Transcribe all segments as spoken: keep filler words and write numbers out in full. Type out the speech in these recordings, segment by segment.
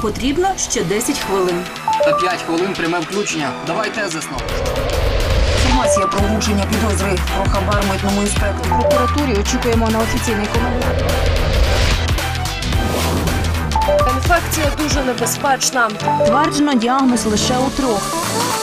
потрібно ще десять хвилин. Та п'ять хвилин пряме включення. Давай тезисно. Інформація про влучення підозри про хабар митному інспектору. В прокуратурі очікуємо на офіційний коментар. Інфекція дуже небезпечна. Тверджено діагноз лише у трьох.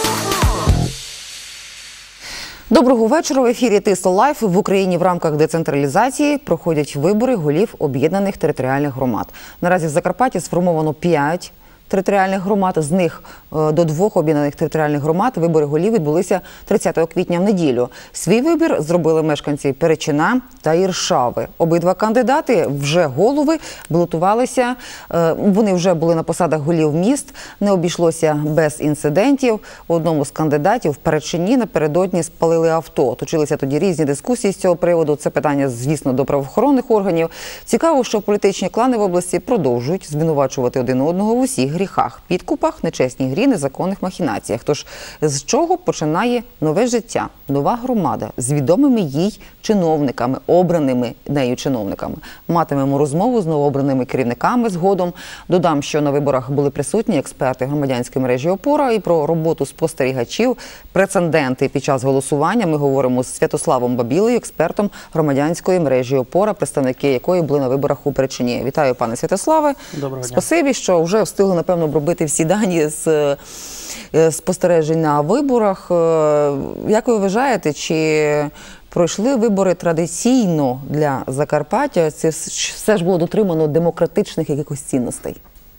Доброго вечора. В ефірі Тисла Лайф. В Україні в рамках децентралізації проходять вибори голів об'єднаних територіальних громад. Наразі в Закарпатті сформовано п'ять територіальних громад. З них до двох об'єднаних територіальних громад вибори голів відбулися тридцятого квітня в неділю. Свій вибір зробили мешканці Перечина та Іршави. Обидва кандидати, вже голови, балотувалися. Вони вже були на посадах голів міст. Не обійшлося без інцидентів. У одному з кандидатів в Перечині напередодні спалили авто. Точилися тоді різні дискусії з цього приводу. Це питання, звісно, до правоохоронних органів. Цікаво, що політичні клани в області продовжують звинувачувати один одного в усіх гріхах, підкупах, нечесній грі, незаконних махінаціях. Тож, з чого починає нове життя, нова громада з відомими їй чиновниками, обраними нею чиновниками? Матимемо розмову з новообраними керівниками згодом. Додам, що на виборах були присутні експерти громадянської мережі «Опора» і про роботу спостерігачів, прецеденти під час голосування. Ми говоримо з Святославом Бабілою, експертом громадянської мережі «Опора», представники якої були на виборах у Перечині. Вітаю, пане Святославе. Доброго дня. Спасибі, що вже встигли, напевно, обробити всі дані з спостережень на виборах. Як ви вважаєте, чи пройшли вибори традиційно для Закарпаття? Це все ж було дотримано демократичних якихось цінностей?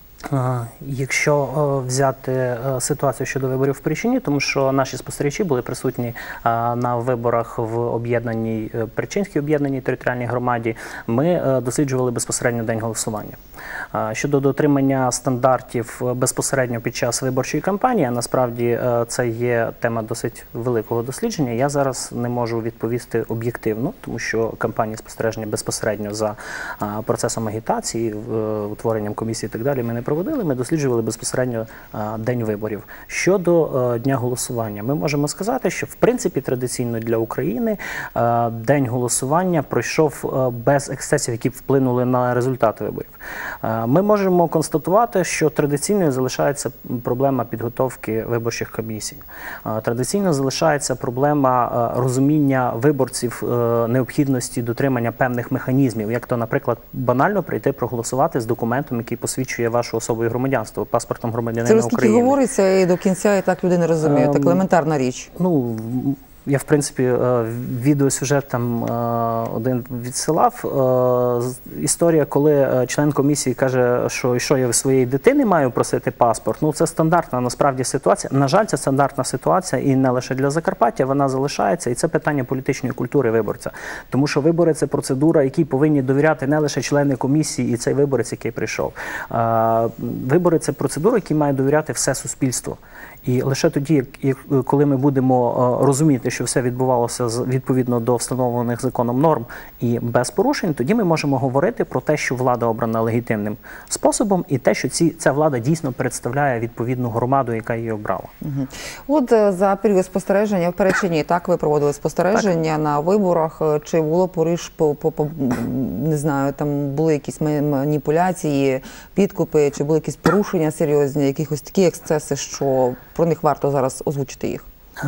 Якщо взяти ситуацію щодо виборів в Перечині, тому що наші спостерігачі були присутні на виборах в об'єднаній Перечинській об'єднаній територіальній громаді, ми досліджували безпосередньо день голосування. Щодо дотримання стандартів безпосередньо під час виборчої кампанії, насправді це є тема досить великого дослідження. Я зараз не можу відповісти об'єктивно, тому що кампанії спостереження безпосередньо за процесом агітації, утворенням комісії і так далі ми не проводили, ми досліджували безпосередньо день виборів. Щодо дня голосування, ми можемо сказати, що в принципі традиційно для України день голосування пройшов без ексцесів, які вплинули на результати виборів. Ми можемо констатувати, що традиційною залишається проблема підготовки виборчих комісій. Традиційно залишається проблема розуміння виборців необхідності дотримання певних механізмів, як то, наприклад, банально прийти проголосувати з документом, який посвідчує вашу особу і громадянство, паспортом громадянина України. Це розкільки говориться, і до кінця і так люди не розуміють. Так елементарна річ. Ну, я, в принципі, відеосюжет там один відсилав. Історія, коли член комісії каже, що, що я в своєї дитини маю просити паспорт, ну це стандартна насправді ситуація. На жаль, це стандартна ситуація і не лише для Закарпаття, вона залишається. І це питання політичної культури виборця. Тому що вибори – це процедура, якій повинні довіряти не лише члени комісії і цей виборець, який прийшов. Вибори – це процедура, якій має довіряти все суспільство. І лише тоді, коли ми будемо розуміти, що все відбувалося відповідно до встановлених законом норм і без порушень, тоді ми можемо говорити про те, що влада обрана легітимним способом, і те, що ці, ця влада дійсно представляє відповідну громаду, яка її обрала. Угу. От за період спостереження в Перечині, так, ви проводили спостереження так. на виборах, чи було пориш, по, по, по, не знаю, там були якісь маніпуляції, підкупи, чи були якісь порушення серйозні, якихось такі ексцеси, що про них варто зараз озвучити їх?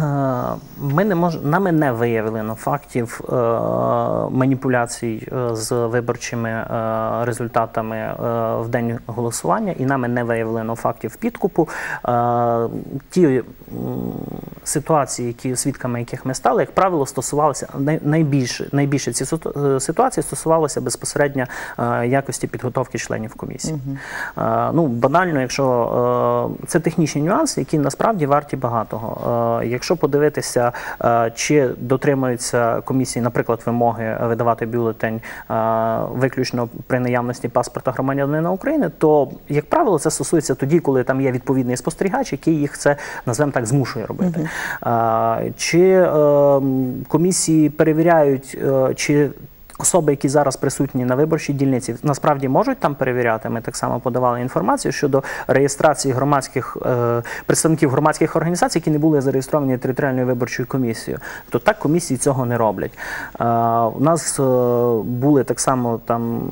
Ми не мож... Нами не виявлено фактів е, маніпуляцій е, з виборчими е, результатами е, в день голосування, і нами не виявлено фактів підкупу. Е, ті е, ситуації, які, свідками яких ми стали, як правило, стосувалися, найбільше, найбільше ці ситуації стосувалися безпосередньо е, якості підготовки членів комісії. Угу. Е, ну, банально, якщо е, це технічні нюанси, які насправді варті багатого. Е, Якщо подивитися, чи дотримуються комісії, наприклад, вимоги видавати бюлетень виключно при наявності паспорта громадянина України, то, як правило, це стосується тоді, коли там є відповідний спостерігач, який їх це, назвемо так, змушує робити. Uh-huh. Чи комісії перевіряють, чи особи, які зараз присутні на виборчій дільниці, насправді можуть там перевіряти. Ми так само подавали інформацію щодо реєстрації громадських е, представників громадських організацій, які не були зареєстровані територіальною виборчою комісією. То так комісії цього не роблять. Е, у нас е, були так само там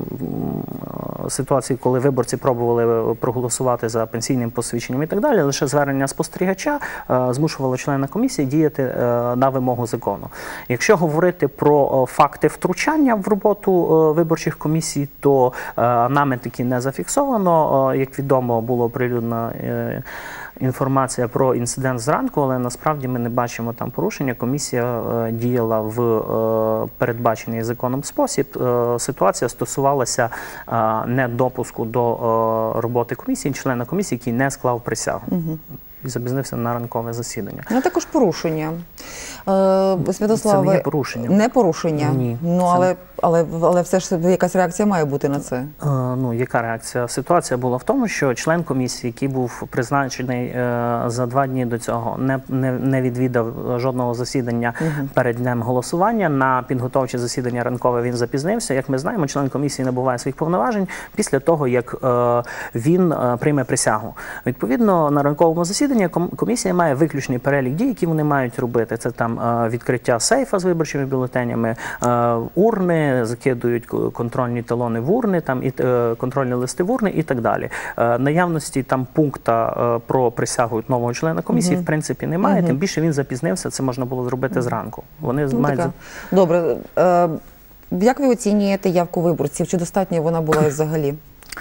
е, ситуації, коли виборці пробували проголосувати за пенсійним посвідченням і так далі. Лише звернення спостерігача е, змушувало члена комісії діяти е, на вимогу закону. Якщо говорити про е, факти втручання в роботу е, виборчих комісій, то е, нами таки не зафіксовано. Е, як відомо, було оприлюднено е, інформація про інцидент зранку, але насправді ми не бачимо там порушення. Комісія е, діяла в е, передбачений законом спосіб. Е, ситуація стосувалася е, недопуску до е, роботи комісії, члена комісії, який не склав присягу. Угу. І запізнився на ранкове засідання. Ну, також порушення. Е, Святославе, це не є порушення. Не порушення? Ні. Ну, це... але, але, але все ж якась реакція має бути на це? Е, ну, яка реакція? Ситуація була в тому, що член комісії, який був призначений е, за два дні до цього, не, не, не відвідав жодного засідання угу. перед днем голосування. На підготовче засідання ранкове він запізнився. Як ми знаємо, член комісії набуває своїх повноважень після того, як е, він е, прийме присягу. Відповідно, на ранковому засіданні комісія має виключний перелік дій, які вони мають робити. Це там відкриття сейфа з виборчими бюлетенями, урни, закидують контрольні талони в урни, там і контрольні листи в урни і так далі. Наявності там пункта про присягу нового члена комісії угу. в принципі немає. Угу. Тим більше він запізнився. Це можна було зробити зранку. Вони ну, мають... Добре. Е, як ви оцінюєте явку виборців? Чи достатньо вона була взагалі?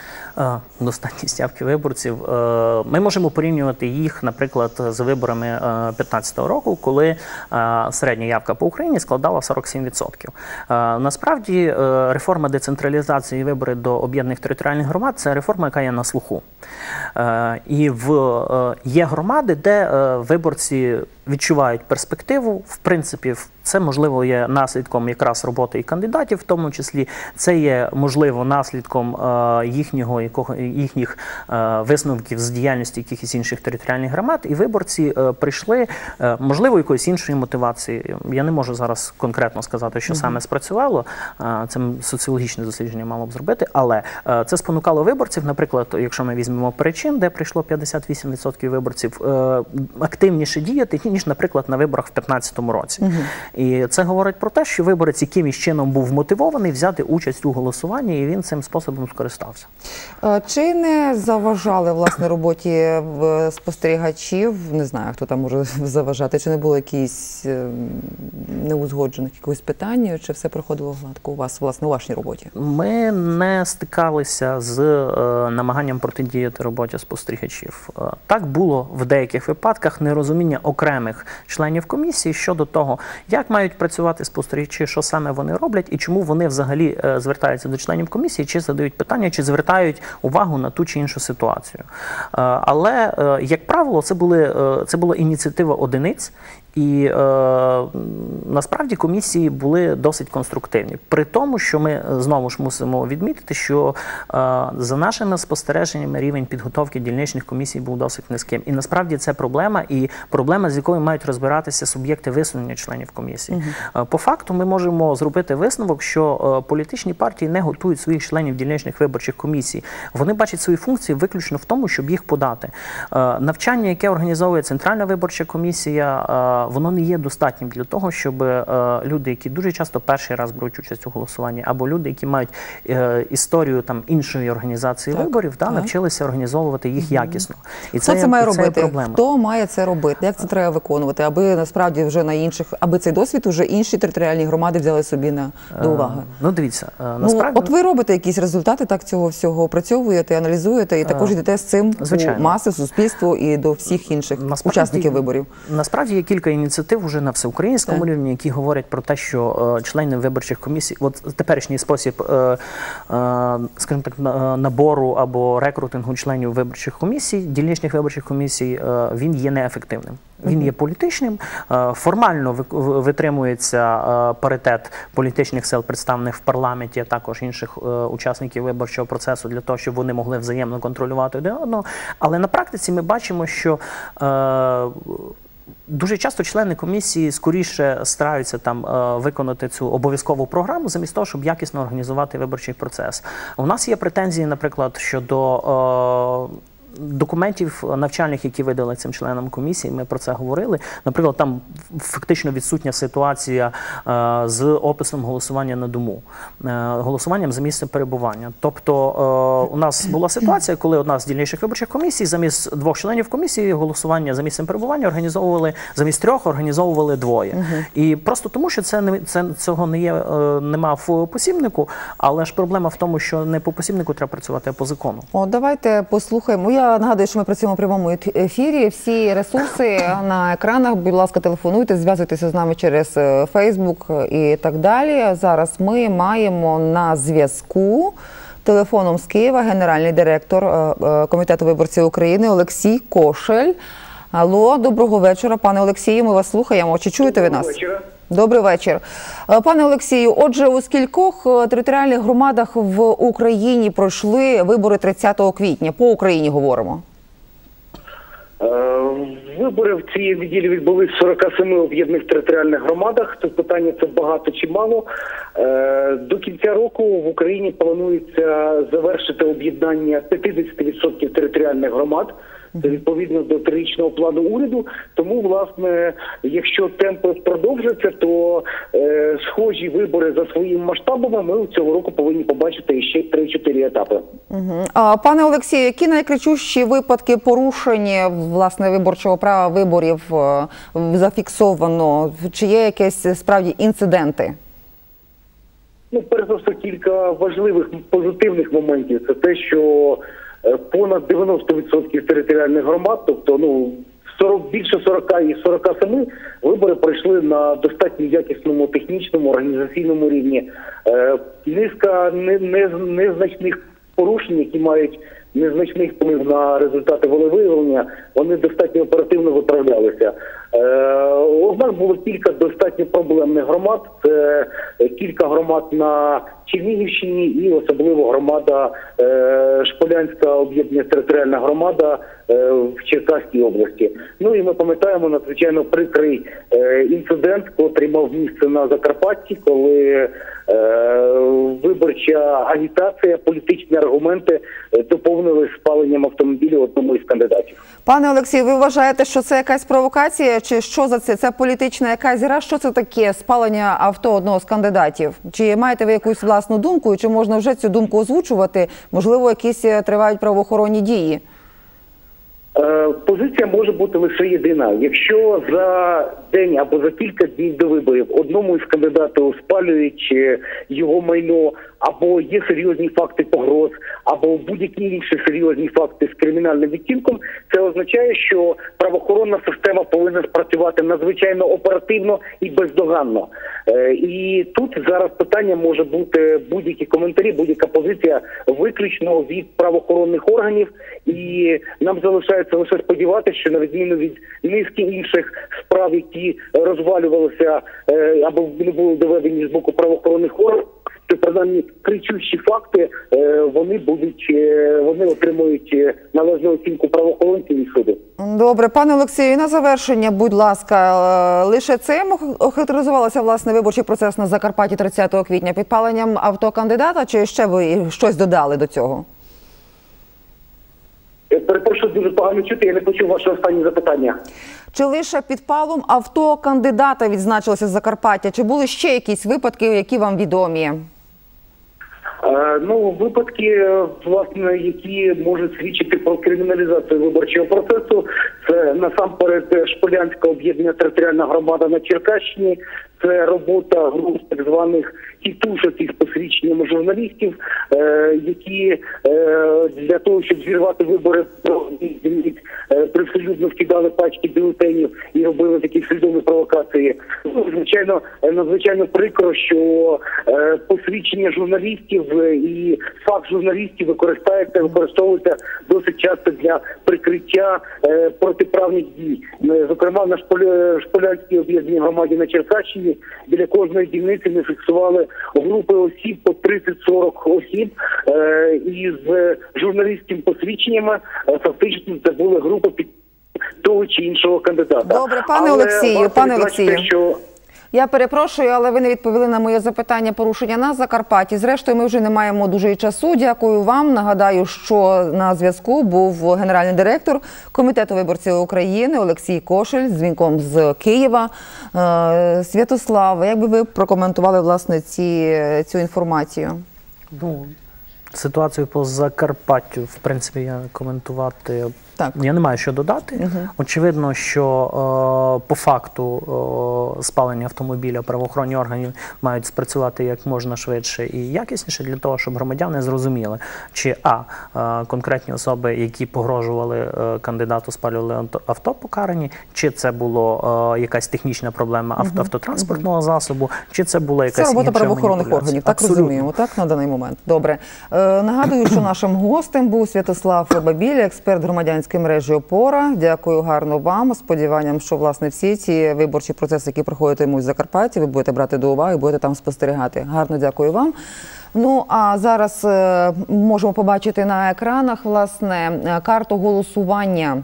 Достатність явки виборців. Ми можемо порівнювати їх, наприклад, з виборами п'ятнадцятого року, коли середня явка по Україні складала сорок сім відсотків. Насправді, реформа децентралізації і вибори до об'єднаних територіальних громад – це реформа, яка є на слуху. І в, є громади, де виборці відчувають перспективу. В принципі, це, можливо, є наслідком якраз роботи і кандидатів, в тому числі. Це є, можливо, наслідком їхнього, якого, їхніх висновків з діяльності якихось інших територіальних громад. І виборці прийшли, можливо, якоїсь іншої мотивації. Я не можу зараз конкретно сказати, що mm-hmm. саме спрацювало. Це соціологічне дослідження мало б зробити. Але це спонукало виборців, наприклад, якщо ми візьмемо Перечин, де прийшло п'ятдесят вісім відсотків виборців, активніше діяти, ніж, наприклад, на виборах в п'ятнадцятому році. Угу. І це говорить про те, що виборець якимось чином був мотивований взяти участь у голосуванні, і він цим способом скористався. Чи не заважали, власне, роботі спостерігачів, не знаю, хто там може заважати, чи не було якісь неузгоджених якихось питань, чи все проходило гладко у вас, власне, у вашій роботі? Ми не стикалися з е, намаганням протидіяти роботі спостерігачів. Е, так було в деяких випадках нерозуміння окремих членів комісії щодо того, як мають працювати спостерігачі, що саме вони роблять і чому вони взагалі е, звертаються до членів комісії, чи задають питання, чи звертають увагу на ту чи іншу ситуацію. Е, але, е, як правило, це, були, е, це була ініціатива одиниць, і е, насправді комісії були досить конструктивні. При тому, що ми знову ж мусимо відмітити, що е, за нашими спостереженнями рівень підготовки дільничних комісій був досить низьким. І насправді це проблема, і проблема, з якою мають розбиратися суб'єкти висунення членів комісії. Угу. Е, по факту ми можемо зробити висновок, що е, політичні партії не готують своїх членів дільничних виборчих комісій. Вони бачать свої функції виключно в тому, щоб їх подати. Е, навчання, яке організовує Центральна виборча комісія, е, воно не є достатнім для того, щоб е, люди, які дуже часто перший раз беруть участь у голосуванні, або люди, які мають е, історію там іншої організації так, виборів, да, навчилися організовувати їх якісно. І Хто це, це має це робити? Проблема. Хто має це робити? Як це треба виконувати? Аби насправді вже на інших, аби цей досвід вже інші територіальні громади взяли собі на до уваги. Е, ну дивіться, е, насправді. Ну, от ви робите якісь результати, так цього всього опрацьовуєте, аналізуєте і також йдете з цим у маси, суспільству і до всіх інших насправді, учасників виборів. Насправді є кілька ініціатив вже на всеукраїнському рівні, які говорять про те, що е, члени виборчих комісій, от теперішній спосіб, е, е, скажімо так, набору або рекрутингу членів виборчих комісій, дільничних виборчих комісій, е, він є неефективним. Він є політичним, е, формально витримується е, паритет політичних сил, представлених в парламенті, а також інших е, учасників виборчого процесу для того, щоб вони могли взаємно контролювати один одного. Але на практиці ми бачимо, що е, Дуже часто члени комісії скоріше стараються там е, виконати цю обов'язкову програму, замість того, щоб якісно організувати виборчий процес. У нас є претензії, наприклад, щодо е, документів навчальних, які видали цим членам комісії, ми про це говорили. Наприклад, там фактично відсутня ситуація е, з описом голосування на дому, е, голосуванням за місцем перебування. Тобто е, у нас була ситуація, коли одна з дільничних виборчих комісій замість двох членів комісії голосування за місцем перебування організовували, замість трьох організовували двоє. Uh-huh. І просто тому, що це, не, це цього не є, е, нема в посібнику, але ж проблема в тому, що не по посібнику треба працювати, а по закону. О, давайте послухаємо. Я нагадую, що ми працюємо в прямому ефірі. Всі ресурси на екранах. Будь ласка, телефонуйте, зв'язуйтеся з нами через Фейсбук і так далі. Зараз ми маємо на зв'язку телефоном з Києва генеральний директор Комітету виборців України Олексій Кошель. Алло, доброго вечора, пане Олексію, ми вас слухаємо. Чи чуєте ви нас? Доброго вечора. Добрий вечір. Пане Олексію, отже, у скількох територіальних громадах в Україні пройшли вибори тридцятого квітня? По Україні говоримо. Вибори в цій неділі відбулись в сорока семи об'єднаних територіальних громадах. Тут питання, це багато чи мало. До кінця року в Україні планується завершити об'єднання п'ятдесят відсотків територіальних громад. Це відповідно до трирічного плану уряду. Тому, власне, якщо темпи продовжаться, то е, схожі вибори за своїми масштабами ми цього року повинні побачити ще три-чотири етапи. Угу. А, пане Олексію, які найкричущі випадки порушення, власне, виборчого права виборів е, зафіксовано? Чи є якісь справді інциденти? Ну, перш за все, кілька важливих позитивних моментів. Це те, що понад дев'яносто відсотків територіальних громад, тобто ну сорок, більше сорока і сорока семи, вибори пройшли на достатньо якісному технічному, організаційному рівні. Е, низка не, не, незначних порушень, які мають незначний вплив на результати волевиявлення, вони достатньо оперативно виправлялися. Е, однак було кілька достатньо проблемних громад. Це кілька громад на Чернігівщині і особливо громада е, Шполянська об'єднана територіальна громада е, в Черкаській області. Ну і ми пам'ятаємо надзвичайно прикрий е, інцидент, який мав місце на Закарпатті, коли е, виборча агітація, політичні аргументи е, доповнили спаленням автомобілів одному із кандидатів. Пане Олексію, ви вважаєте, що це якась провокація, чи що за це? Це політична якась гра? Що це таке спалення авто одного з кандидатів? Чи маєте ви якусь власну думку, і чи можна вже цю думку озвучувати? Можливо, якісь тривають правоохоронні дії? Позиція може бути лише єдина. Якщо за день або за кілька днів до виборів одному із кандидатів спалюють його майно, або є серйозні факти погроз, або будь-які інші серйозні факти з кримінальним відтінком, це означає, що правоохоронна система повинна спрацювати надзвичайно оперативно і бездоганно. І тут зараз питання може бути будь-які коментарі, будь-яка позиція виключно від правоохоронних органів, і нам залишається лише сподіватися, що на відміну від низки інших справ, які розвалювалися або не були доведені з боку правоохоронних органів, то принаймні кричущі факти вони будуть, вони отримують належну оцінку правоохоронців і суду. Добре, пане Олексію, на завершення, будь ласка, лише цим охарактеризувався власне виборчий процес на Закарпатті тридцятого квітня, підпаленням авто кандидата, чи ще ви щось додали до цього? Я перепрошую, дуже погано чути, я не почув ваше останнє запитання. Чи лише підпалом авто кандидата відзначилося з Закарпаття? Чи були ще якісь випадки, які вам відомі? Е, ну, випадки, власне, які можуть свідчити про криміналізацію виборчого процесу, це насамперед Шполянська об'єднана територіальна громада на Черкащині, це робота груп так званих тітушок із посвідченнями журналістів, е, які е, для того, щоб зірвати вибори, е, привселюдно вкидали пачки бюлетенів і робили такі свідомі провокації. Ну, звичайно, надзвичайно прикро, що е, посвідчення журналістів і факт журналістів використовується, використовується досить часто для прикриття е, протиправних дій. Зокрема, на Шполянській об'єднаній громаді на Черкащині біля кожної дільниці ми фіксували групи осіб по тридцять-сорок осіб е, із журналістськими посвідченнями. Е, фактично це були групи під того чи іншого кандидата. Добре, пане Але Олексію, варто пане відзначити, Олексію. що Я перепрошую, але ви не відповіли на моє запитання порушення на Закарпатті. Зрештою, ми вже не маємо дуже і часу. Дякую вам. Нагадаю, що на зв'язку був генеральний директор Комітету виборців України Олексій Кошель з дзвінком з Києва. Е, Святослав, як би ви прокоментували, власне, ці, цю інформацію? Ну, ситуацію по Закарпаттю, в принципі, я коментувати Так. я не маю що додати. Угу. Очевидно, що е, по факту е, спалення автомобіля правоохоронні органи мають спрацювати як можна швидше і якісніше для того, щоб громадяни зрозуміли, чи а, е, конкретні особи, які погрожували е, кандидату, спалювали авто, авто покарані, чи це була е, якась технічна проблема авто, угу. автотранспортного угу. засобу, чи це була якась це робота інша правоохоронних органів, так Абсолютно. розуміємо, так, на даний момент. Добре. Е, нагадую, що нашим гостем був Святослав Бабіля, експерт громадянської мережі «Опора». Дякую гарно вам. Сподіванням, що, власне, всі ці виборчі процеси, які проходитимуть в Закарпатті, ви будете брати до уваги, будете там спостерігати. Гарно дякую вам. Ну, а зараз е, можемо побачити на екранах, власне, карту голосування.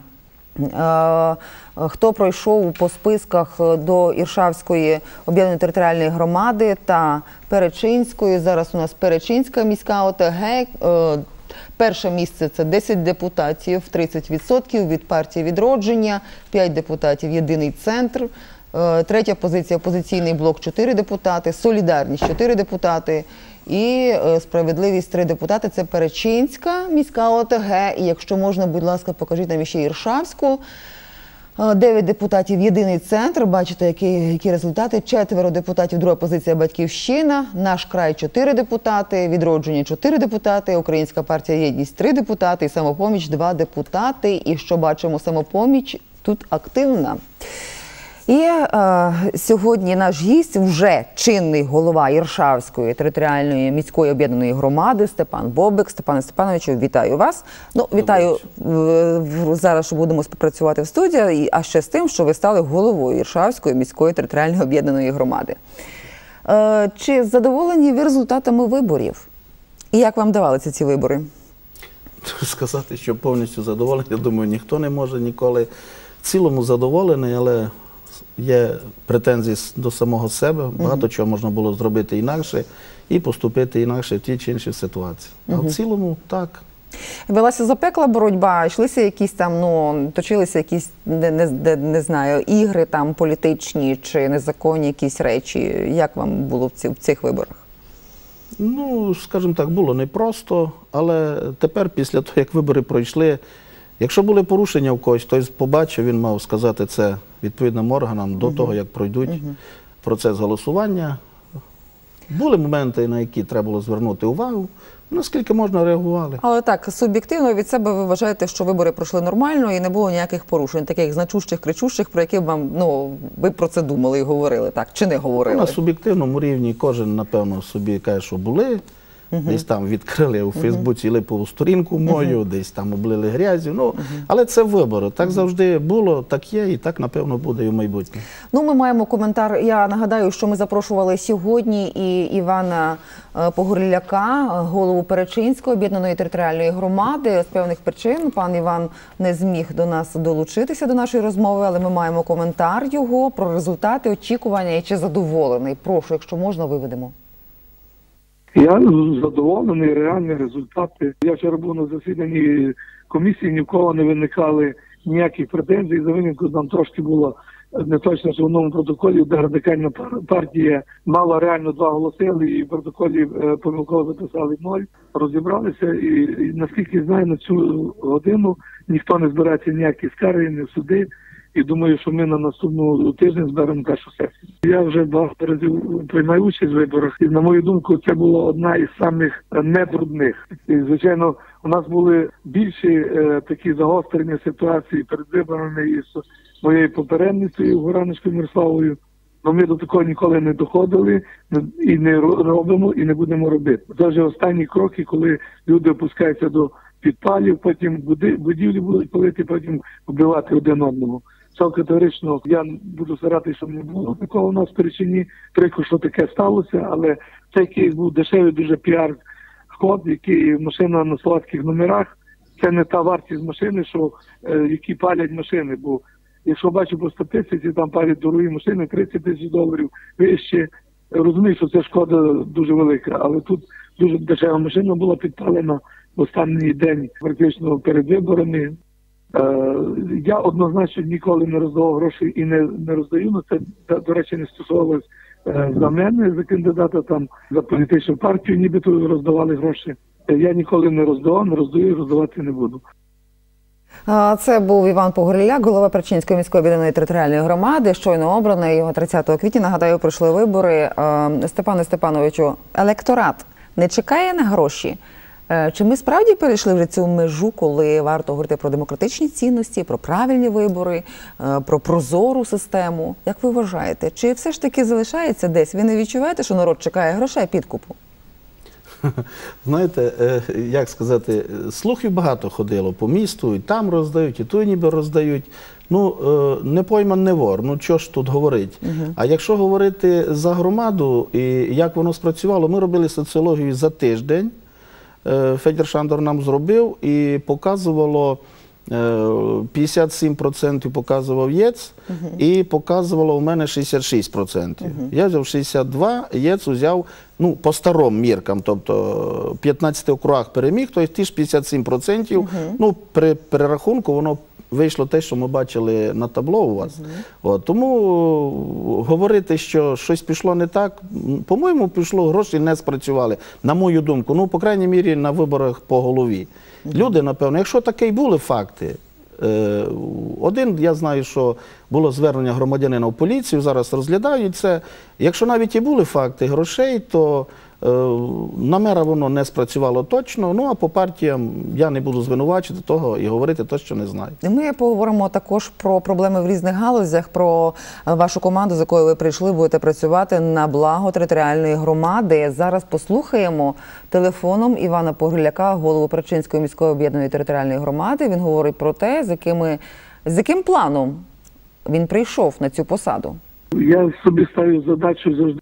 Е, хто пройшов по списках до Іршавської об'єднаної територіальної громади та Перечинської. Зараз у нас Перечинська міська ОТГ. Е, Перше місце – це десять депутатів, тридцять відсотків від партії «Відродження», п'ять депутатів «Єдиний центр». Третя позиція – «Опозиційний блок» – чотири депутати, «Солідарність» – чотири депутати і «Справедливість» – три депутати. Це Перечинська міська ОТГ. І якщо можна, будь ласка, покажіть нам ще Іршавську. Дев'ять депутатів «Єдиний центр». Бачите, які, які результати. Четверо депутатів, друга позиція «Батьківщина». «Наш край» – чотири депутати. «Відродження» – чотири депутати. Українська партія «Єдність» – три депутати. І «Самопоміч» – два депутати. І що бачимо, «Самопоміч» тут активна. І е, сьогодні наш гість вже чинний голова Іршавської територіальної міської об'єднаної громади Степан Бобик. Степане Степановичу, вітаю вас. Ну, вітаю е, зараз, що будемо співпрацювати в студії, а ще з тим, що ви стали головою Іршавської міської територіальної об'єднаної громади. Е, чи задоволені ви результатами виборів? І як вам давалися ці вибори? Сказати, що повністю задоволений, я думаю, ніхто не може ніколи. В цілому задоволений, але є претензії до самого себе, багато чого можна було зробити інакше і поступити інакше в ті чи інші ситуації. А в цілому так. Велася запекла боротьба, йшлися якісь там, ну, точилися якісь, не, не, не знаю, ігри там політичні чи незаконні якісь речі. Як вам було в, ці, в цих виборах? Ну, скажімо так, було непросто, але тепер, після того, як вибори пройшли, якщо були порушення в когось, хтось побачив, він мав сказати це відповідним органам до того, як пройдуть процес голосування. Були моменти, на які треба було звернути увагу, наскільки можна реагували. Але так, суб'єктивно від себе ви вважаєте, що вибори пройшли нормально і не було ніяких порушень, таких значущих, кричущих, про які вам, ну, ви про це думали і говорили, так, чи не говорили? На суб'єктивному рівні кожен, напевно, собі каже, що були. Uh-huh. Десь там відкрили у Фейсбуці uh-huh. липову сторінку мою, uh-huh. десь там облили грязю. Ну, uh-huh. але це вибори. Так uh-huh. завжди було, так є і так, напевно, буде і в майбутньому. Ну, ми маємо коментар. Я нагадаю, що ми запрошували сьогодні і Івана Погоріляка, голову Перечинської об'єднаної територіальної громади. З певних причин пан Іван не зміг до нас долучитися до нашої розмови, але ми маємо коментар його про результати, очікування і чи задоволений. Прошу, якщо можна, виведемо. Я задоволений, реальні результати. Я вчора був на засіданні комісії, ні в кого не виникали ніяких претензій. За винятком нам трошки було не точно, що в новому протоколі, де радикальна партія мала реально два голоси, і в протоколі помилково записали ноль. Розібралися і, і наскільки знаю, на цю годину ніхто не збирається ніякі скарги, ні в суди. І думаю, що ми на наступному тижні зберемо першу сесію. Я вже багато разів приймаю участь в виборах. І, на мою думку, це була одна із самих нетрудних. І, звичайно, у нас були більші е, такі загострені ситуації перед виборами із моєю попередницею Гораночкою Мирославою. Но ми до такого ніколи не доходили і не робимо, і не будемо робити. Це вже останні кроки, коли люди опускаються до підпалів, потім будівлі будуть палити, потім вбивати один одного. Це категорично я буду старатися, щоб не було такого у нас в Перечині. Прикро, що таке сталося, але цей кейс був дешевий, дуже піар-ход, який машина на словацьких номерах, це не та вартість машини, що, е, які палять машини. Бо якщо бачу по статистиці, там палять дорогі машини тридцять тисяч доларів, вище. Розумію, що це шкода дуже велика, але тут дуже дешева машина була підпалена в останній день, практично перед виборами. Е, я однозначно ніколи не роздавав гроші і не, не роздаю, але це, до речі, не стосувалось е, за мене, за кандидата, там, за політичну партію, нібито роздавали гроші. Я ніколи не роздавав, не роздаю і роздавати не буду. Це був Іван Погоріляк, голова Перечинської міської об'єднаної територіальної громади, щойно обраний, тридцятого квітня, нагадаю, пройшли вибори. Степане Степановичу, електорат не чекає на гроші? Чи ми справді перейшли вже цю межу, коли варто говорити про демократичні цінності, про правильні вибори, про прозору систему? Як ви вважаєте? Чи все ж таки залишається десь? Ви не відчуваєте, що народ чекає грошей підкупу? Знаєте, як сказати, слухів багато ходило по місту, і там роздають, і тут ніби роздають. Ну, не пойман, не вор, ну що ж тут говорить. Uh-huh. А якщо говорити за громаду і як воно спрацювало, ми робили соціологію за тиждень. Федір Шандор нам зробив і показувало, п'ятдесят сім відсотків показував ЄЦ, uh-huh. і показувало у мене шістдесят шість відсотків. Uh-huh. Я взяв шістдесят два, ЄЦ взяв, ну, по старим міркам, тобто в п'ятнадцяти округах переміг, тобто ті ж п'ятдесят сім відсотків, uh-huh. ну, при перерахунку воно вийшло те, що ми бачили на табло у вас. Uh-huh. От, тому говорити, що щось пішло не так, по-моєму, пішло, гроші не спрацювали, на мою думку, ну, по крайній мірі, на виборах по голові. Uh-huh. Люди, напевно, якщо такі були факти, е, один, я знаю, що було звернення громадянина в поліцію, зараз розглядають це. Якщо навіть і були факти грошей, то е, на мера воно не спрацювало точно, ну а по партіям я не буду звинувачити того і говорити те, що не знаю. Ми поговоримо також про проблеми в різних галузях, про вашу команду, з якою ви прийшли, будете працювати на благо територіальної громади. Зараз послухаємо телефоном Івана Погоріляка, голову Перечинської міської об'єднаної територіальної громади. Він говорить про те, з якими, з яким планом він прийшов на цю посаду. Я собі ставлю задачу завжди.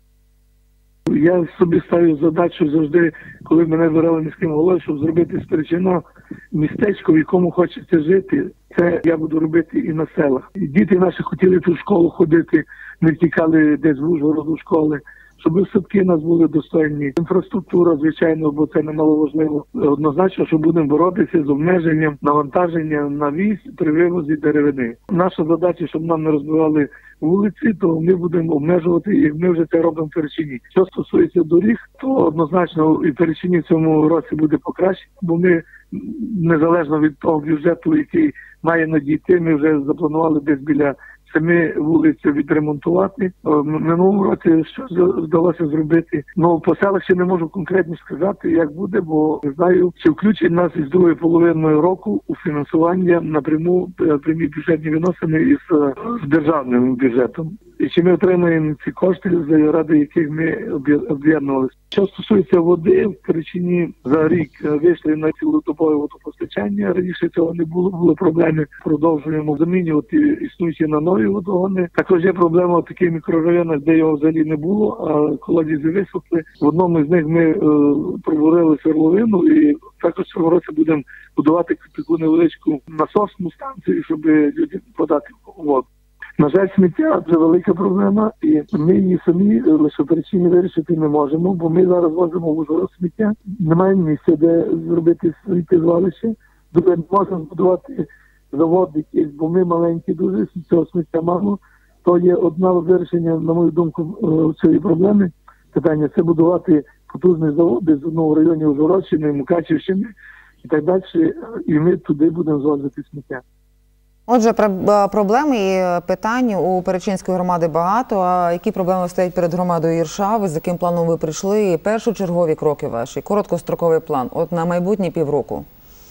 Я собі ставлю задачу завжди, коли мене вибирали міським головою, щоб зробити з Перечина містечко, в якому хочеться жити. Це я буду робити і на селах. І діти наші хотіли ту школу ходити, не втікали десь в Ужгороду школи. Щоб садки у нас були достойні. Інфраструктура, звичайно, бо це немало важливо. Однозначно, що будемо боротися з обмеженням навантаження на віз при вивозі деревини. Наша задача, щоб нам не розбивали вулиці, то ми будемо обмежувати, і ми вже це робимо в Перечині. Що стосується доріг, то однозначно і в Перечині в цьому році буде покращення, бо ми, незалежно від того бюджету, який має надійти, ми вже запланували десь біля семи вулиць відремонтувати. В минулому році що вдалося зробити. Ну, по селах ще не можу конкретно сказати, як буде, бо не знаю, чи включить нас із другої половини року у фінансування напряму прямі бюджетні відносини із з державним бюджетом. І чи ми отримаємо ці кошти, заради яких ми об'єднувалися. Що стосується води, в Перечині за рік вийшли на цілодобове водопостачання. Раніше цього не було, були проблеми. Продовжуємо замінювати існуючі на нові водогони. Також є проблема в таких мікрорайонах, де його взагалі не було, а колодязі висохли. В одному з них ми е, пробурили свердловину і також цього року будемо будувати таку невеличку насосну станцію, щоб людям подати воду. На жаль, сміття – це велика проблема, і ми її самі лише в Перечині вирішити не можемо, бо ми зараз возимо в Ужгород сміття, немає місця, де зробити сміттєзвалище, де ми можемо збудувати завод якийсь, бо ми маленькі дуже, цього сміття мало. То є одне вирішення, на мою думку, цієї проблеми, питання – це будувати потужний завод десь в одному районі Ужгородщини, Мукачівщини і так далі, і ми туди будемо звозити сміття. Отже, проблем і питань у Перечинської громади багато. А які проблеми стоять перед громадою Іршави? З яким планом ви прийшли? І першочергові кроки ваші, короткостроковий план, от на майбутнє півроку?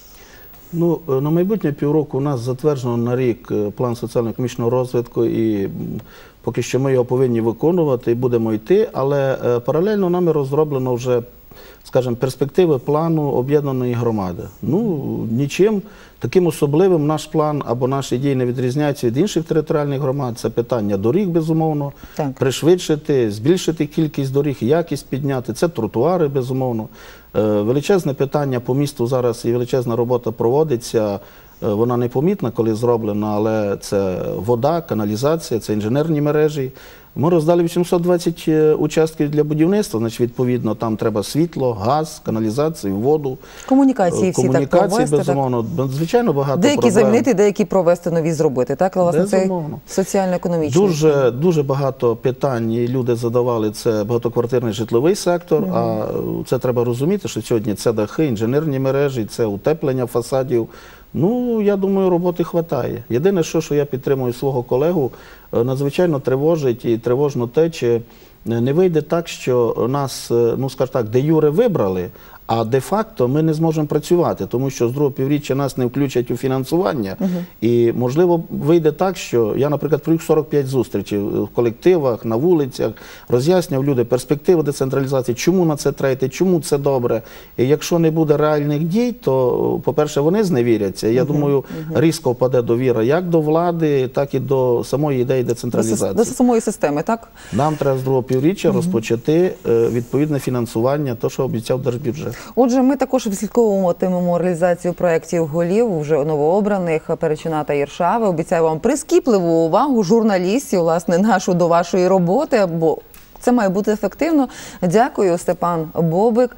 Ну, на майбутнє півроку у нас затверджено на рік план соціально-економічного розвитку, і поки що ми його повинні виконувати і будемо йти, але паралельно нами розроблено вже скажімо, перспективи плану об'єднаної громади? Ну, нічим таким особливим наш план або наші дії не відрізняються від інших територіальних громад. Це питання доріг, безумовно, Так. пришвидшити, збільшити кількість доріг, якість підняти. Це тротуари, безумовно. Е, Величезне питання по місту зараз і величезна робота проводиться. Е, Вона непомітна, коли зроблена, але це вода, каналізація, це інженерні мережі. Ми роздали вісімсот двадцять участків для будівництва, значить, відповідно, там треба світло, газ, каналізацію, воду. Комунікації всі так Комунікації, провести. безумовно, звичайно, багато Деякі проблем. замінити, деякі провести, нові зробити. Так, власне, це Безумовно. соціально-економічний. Дуже, дуже багато питань і люди задавали, це багатоквартирний житловий сектор, mm-hmm. а це треба розуміти, що сьогодні це дахи, інженерні мережі, це утеплення фасадів. Ну, я думаю, роботи хватає. Єдине, що, що я підтримую свого колегу, надзвичайно тривожить і тривожно те, чи не вийде так, що нас, ну, скажімо так, де юре вибрали, а де-факто ми не зможемо працювати, тому що з другого півріччя нас не включать у фінансування. Uh-huh. І, можливо, вийде так, що я, наприклад, провів сорок п'ять зустрічей в колективах, на вулицях, роз'ясняв люди перспективи децентралізації, чому на це треба йти, чому це добре. І якщо не буде реальних дій, то, по-перше, вони зневіряться. Я uh-huh. думаю, uh-huh. різко впаде довіра як до влади, так і до самої ідеї децентралізації. До, до самої системи, так? Нам треба з другого півріччя uh-huh. розпочати е, відповідне фінансування, то, що обіцяв держбюджет. Отже, ми також відслідковуватимемо реалізацію проєктів голів, вже новообраних Перечина та Іршави. Обіцяю вам прискіпливу увагу журналістів, власне, нашу до вашої роботи, бо це має бути ефективно. Дякую, Степан Бобик,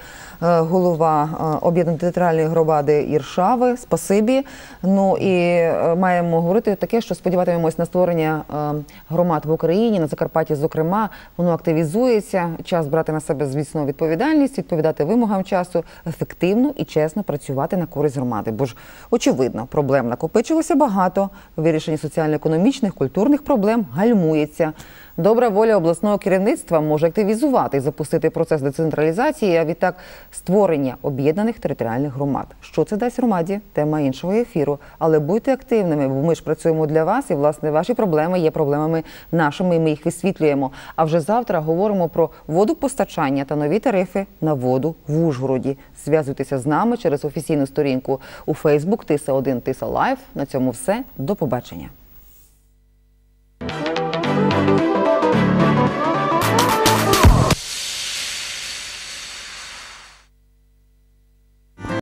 голова об'єднаної територіальної громади Іршави. Спасибі. Ну і маємо говорити таке, що сподіватимемось на створення громад в Україні, на Закарпатті, зокрема. Воно активізується. Час брати на себе, звісно, відповідальність, відповідати вимогам часу, ефективно і чесно працювати на користь громади. Бо ж, очевидно, проблем накопичилося багато. Вирішення соціально-економічних, культурних проблем гальмується. Добра воля обласного керівництва може активізувати і запустити процес децентралізації, а відтак створення об'єднаних територіальних громад. Що це дасть громаді? Тема іншого ефіру. Але будьте активними, бо ми ж працюємо для вас, і, власне, ваші проблеми є проблемами нашими, і ми їх висвітлюємо. А вже завтра говоримо про водопостачання та нові тарифи на воду в Ужгороді. Зв'язуйтеся з нами через офіційну сторінку у Фейсбук Тиса один Тиса Лайв. На цьому все. До побачення.